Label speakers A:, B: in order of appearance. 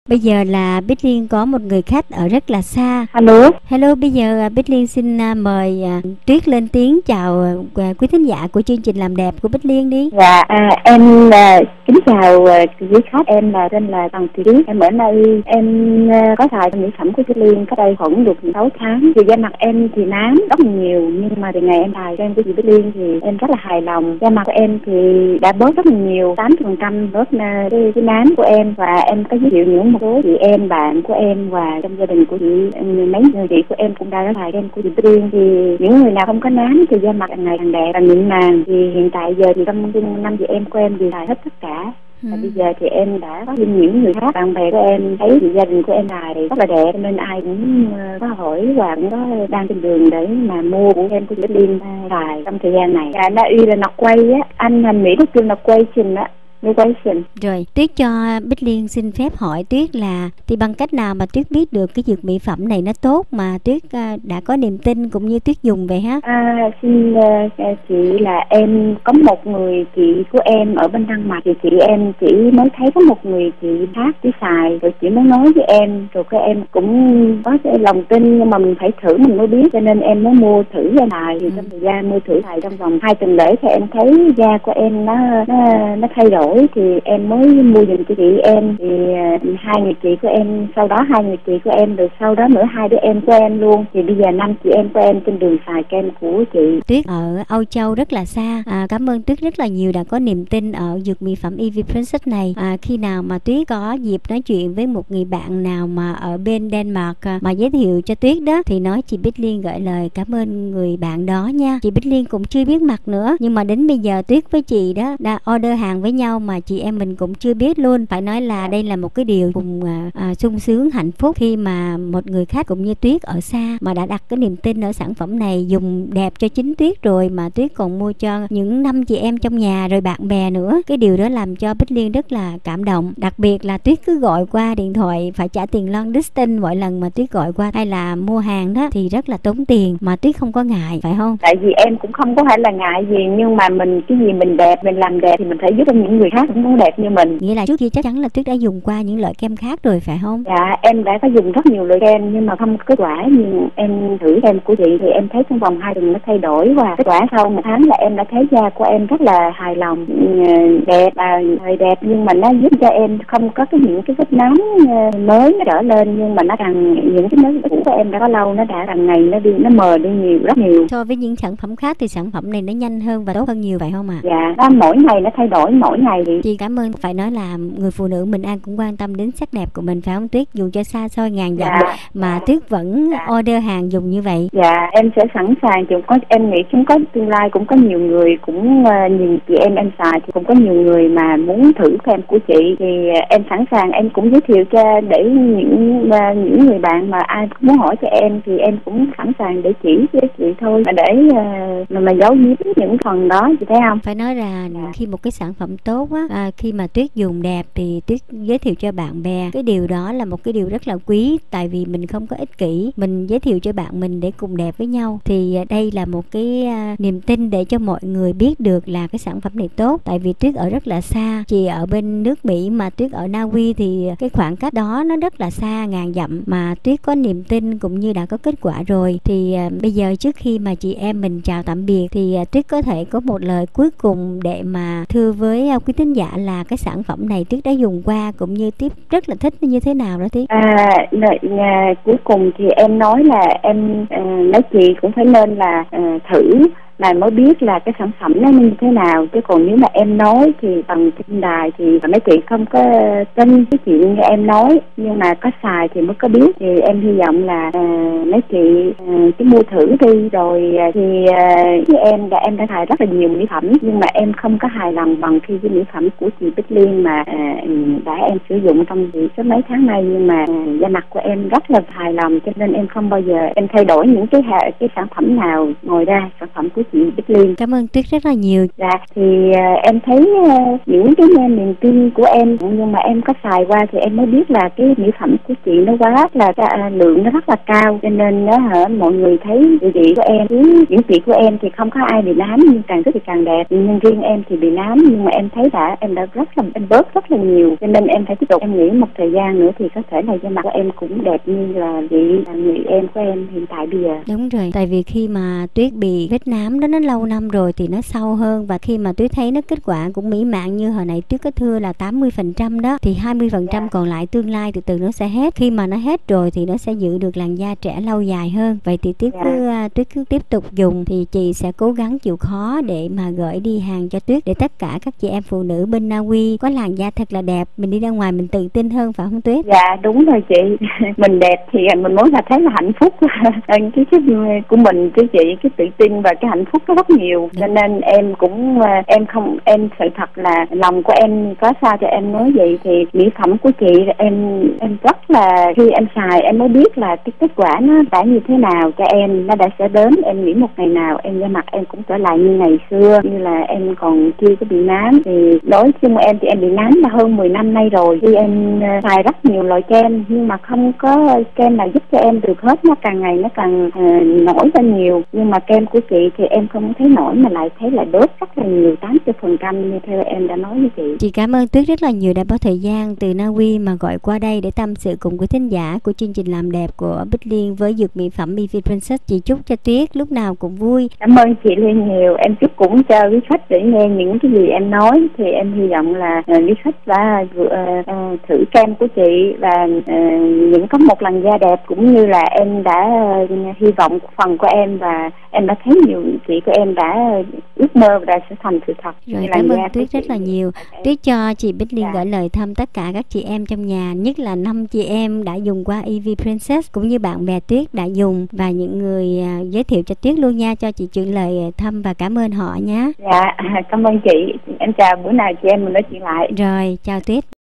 A: Bây giờ là Bích Liên có một người khách ở rất là xa.
B: Alo.
A: Hello, bây giờ Bích Liên xin mời Tuyết lên tiếng chào quý thính giả của chương trình Làm Đẹp của Bích Liên đi.
B: Dạ, em kính chào quý khách. Em là tên là Tần Thị Tuyết. Em ở đây em có xài mỹ phẩm của Bích Liên có đây khoảng được 6 tháng. Thì da mặt em thì nám rất nhiều, nhưng mà từ ngày em xài kem của chị Bích Liên thì em rất là hài lòng. Da mặt của em thì đã bớt rất là nhiều, 80% bớt cái nám của em. Và em có giới thiệu những một số chị em, bạn của em và trong gia đình của chị, mấy người chị của em cũng đã xài kem của chị Bích Liên. Thì những người nào không có nám thì da mặt càng ngày càng đẹp và mịn màng. Thì hiện tại giờ thì trong năm chị em của em thì xài hết tất cả. Và bây giờ thì em đã có thêm những người khác, bạn bè của em thấy thì gia đình của em xài rất là đẹp, nên ai cũng có hỏi và cũng có đang trên đường để mà mua của em của chị Bích Liên xài trong thời gian này. Nó y là nọc quay á, anh thành Mỹ nó kêu nọc quay trình á.
A: Rồi, Tuyết cho Bích Liên xin phép hỏi Tuyết là thì bằng cách nào mà Tuyết biết được cái dược mỹ phẩm này nó tốt mà Tuyết đã có niềm tin cũng như Tuyết dùng vậy ha?
B: Xin chị là em có một người chị của em ở bên Đan Mạch, thì chị em chỉ mới thấy có một người chị khác đi xài rồi chị mới nói với em, rồi các em cũng có lòng tin, nhưng mà mình phải thử mình mới biết, cho nên em mới mua thử ra xài. Thì trong thời gian mua thử xài trong vòng 2 tuần lễ thì em thấy da của em nó thay đổi, thì em mới mua giùm cho chị em. Thì hai người chị của em, sau đó hai người chị của em, rồi sau đó nữa hai đứa em của em luôn. Thì bây giờ 5 chị em của em trên đường xài kem của chị.
A: Tuyết ở Âu Châu rất là xa. Cảm ơn Tuyết rất là nhiều đã có niềm tin ở dược mỹ phẩm EV Princess này. Khi nào mà Tuyết có dịp nói chuyện với một người bạn nào mà ở bên Denmark mà giới thiệu cho Tuyết đó, thì nói chị Bích Liên gửi lời cảm ơn người bạn đó nha. Chị Bích Liên cũng chưa biết mặt nữa, nhưng mà đến bây giờ Tuyết với chị đó đã order hàng với nhau mà chị em mình cũng chưa biết luôn. Phải nói là đây là một cái điều cùng sung sướng hạnh phúc khi mà một người khách cũng như Tuyết ở xa mà đã đặt cái niềm tin ở sản phẩm này, dùng đẹp cho chính Tuyết rồi mà Tuyết còn mua cho những 5 chị em trong nhà rồi bạn bè nữa. Cái điều đó làm cho Bích Liên rất là cảm động. Đặc biệt là Tuyết cứ gọi qua điện thoại phải trả tiền long distance mỗi lần mà Tuyết gọi qua hay là mua hàng đó thì rất là tốn tiền, mà Tuyết không có ngại, phải không?
B: Tại vì em cũng không có phải là ngại gì, nhưng mà mình cái gì mình đẹp, mình làm đẹp thì mình phải giúp cho những người khác cũng muốn đẹp như mình.
A: Nghĩa là trước kia chắc chắn là Tuyết đã dùng qua những loại kem khác rồi phải không?
B: Dạ, em đã có dùng rất nhiều loại kem nhưng mà không có kết quả. Nhưng em thử kem của chị thì em thấy trong vòng 2 tuần nó thay đổi, và kết quả sau 1 tháng là em đã thấy da của em rất là hài lòng, đẹp và đẹp, nhưng mà nó giúp cho em không có những cái vết nám mới nó trở lên, nhưng mà nó càng những cái nếp cũ của em đã có lâu nó đã càng ngày nó mờ đi nhiều, rất nhiều.
A: So với những sản phẩm khác thì sản phẩm này nó nhanh hơn và tốt hơn nhiều, phải không ạ?
B: Dạ, nó mỗi ngày nó thay đổi mỗi ngày.
A: Chị cảm ơn. Phải nói là người phụ nữ mình ai cũng quan tâm đến sắc đẹp của mình, phải không Tuyết? Dù cho xa xôi ngàn dặm mà Tuyết vẫn order hàng dùng như vậy.
B: Dạ, em sẽ sẵn sàng. Em nghĩ cũng có tương lai cũng có nhiều người cũng nhìn chị em xài thì cũng có nhiều người mà muốn thử kem của chị, thì em sẵn sàng, em cũng giới thiệu cho để những người bạn mà ai cũng muốn hỏi cho em thì em cũng sẵn sàng để chỉ cho chị thôi, mà để mà giấu giếm những phần đó, chị thấy không?
A: Phải nói là khi một cái sản phẩm tốt á, khi mà Tuyết dùng đẹp thì Tuyết giới thiệu cho bạn bè, cái điều đó là một cái điều rất là quý, tại vì mình không có ích kỷ, mình giới thiệu cho bạn mình để cùng đẹp với nhau. Thì đây là một cái niềm tin để cho mọi người biết được là cái sản phẩm này tốt. Tại vì Tuyết ở rất là xa, chị ở bên nước Mỹ mà Tuyết ở Na Uy thì cái khoảng cách đó nó rất là xa ngàn dặm, mà Tuyết có niềm tin cũng như đã có kết quả rồi. Thì bây giờ trước khi mà chị em mình chào tạm biệt thì Tuyết có thể có một lời cuối cùng để mà thưa với quý thính giả là cái sản phẩm này Tuyết đã dùng qua cũng như Tuyết rất là thích như thế nào đó Tuyết?
B: Cuối cùng thì em nói là em nói chị cũng phải nên là thử mà mới biết là cái sản phẩm nó như thế nào, chứ còn nếu mà em nói thì bằng trên đài thì mấy chị không có tin cái chuyện như em nói, nhưng mà có xài thì mới có biết. Thì em hy vọng là mấy chị cứ mua thử đi, rồi thì với em đã xài rất là nhiều mỹ phẩm, nhưng mà em không có hài lòng bằng khi cái mỹ phẩm của chị Bích Liên mà đã em sử dụng trong cái mấy tháng nay, nhưng mà da mặt của em rất là hài lòng, cho nên em không bao giờ em thay đổi những cái sản phẩm nào ngoài ra sản phẩm của chị Bích Liên.
A: Cảm ơn Tuyết rất là nhiều.
B: Dạ, thì em thấy những cái niềm tin của em, nhưng mà em có xài qua thì em mới biết là cái mỹ phẩm của chị nó quá là lượng nó rất là cao, cho nên mọi người thấy chị của em, những chị của em thì không có ai bị nám, nhưng càng thích thì càng đẹp, nhưng riêng em thì bị nám, nhưng mà em thấy em đã em bớt rất là nhiều, cho nên em phải tiếp tục. Em nghĩ một thời gian nữa thì có thể là da mặt của em cũng đẹp như là người em của em hiện tại bây giờ.
A: Đúng rồi, tại vì khi mà Tuyết bị vết nám đó nó lâu năm rồi thì nó sâu hơn, và khi mà Tuyết thấy nó kết quả cũng mỹ mãn như hồi nãy Tuyết có thưa là 80% đó, thì 20% còn lại tương lai từ từ nó sẽ hết. Khi mà nó hết rồi thì nó sẽ giữ được làn da trẻ lâu dài hơn. Vậy thì Tuyết cứ tiếp tục dùng, thì chị sẽ cố gắng chịu khó để mà gửi đi hàng cho Tuyết, để tất cả các chị em phụ nữ bên Na Uy có làn da thật là đẹp, mình đi ra ngoài mình tự tin hơn, phải không Tuyết?
B: Dạ đúng rồi chị. Mình đẹp thì mình muốn là thấy là hạnh phúc. Cái của mình chứ chị, cái tự tin và cái hạnh phúc nó rất nhiều. Cho nên em cũng em sự thật là lòng của em có sao cho em nói vậy. Thì mỹ phẩm của chị em rất là, khi em xài em mới biết là cái kết quả nó đã như thế nào cho em, nó đã sẽ đến. Em nghĩ một ngày nào em da mặt em cũng trở lại như ngày xưa, như là em còn chưa có bị nám. Thì đối với em thì em bị nám là hơn 10 năm nay rồi. Khi em xài rất nhiều loại kem nhưng mà không có kem nào giúp cho em được hết, nó càng ngày nó càng nổi lên nhiều. Nhưng mà kem của chị thì em không thấy nổi, mà lại thấy là đốt rất là nhiều, 80% như theo em đã nói với chị.
A: Chị cảm ơn Tuyết rất là nhiều đã bỏ thời gian từ Na Uy mà gọi qua đây để tâm sự cùng quý thính giả của chương trình làm đẹp của Bích Liên với dược mỹ phẩm EV Princess. Chị chúc cho Tuyết lúc nào cũng vui.
B: Cảm ơn chị Liên nhiều. Em chúc cũng cho quý khách để nghe những cái gì em nói, thì em hy vọng là quý khách đã thử kem của chị và những có một làn da đẹp, cũng như là em đã hy vọng phần của em, và em đã thấy nhiều chị của em đã ước mơ và sẽ thành sự thật.
A: Rồi, cảm ơn Tuyết rất là nhiều. Tuyết cho chị Bích Liên gửi lời thăm tất cả các chị em trong nhà, nhất là 5 chị em đã dùng qua EV Princess, cũng như bạn bè Tuyết đã dùng, và những người giới thiệu cho Tuyết luôn nha, cho chị chuyển lời thăm và cảm ơn họ nhé.
B: Dạ, cảm ơn chị. Em chào, bữa nào chị em mình nói chuyện lại.
A: Rồi, chào Tuyết.